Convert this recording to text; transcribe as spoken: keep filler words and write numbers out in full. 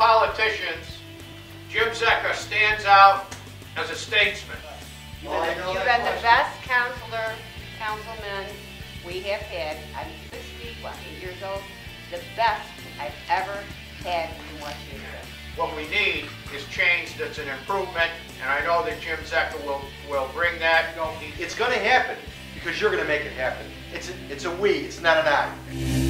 politicians, Jim Zecca stands out as a statesman. You've been, the, you've been the best counselor, councilman we have had. I'm sixty, what, eight years old. The best I've ever had in West Haven. What we need is change that's an improvement, and I know that Jim Zecca will, will bring that. It's going to happen because you're going to make it happen. It's a, it's a we, it's not an I.